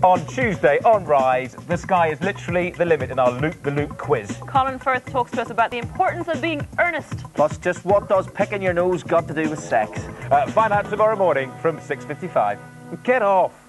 On Tuesday on Rise, the sky is literally the limit in our Loop the Loop quiz. Colin Firth talks to us about the importance of being earnest. Plus, just what does picking your nose got to do with sex? Find out tomorrow morning from 6:55. Get off.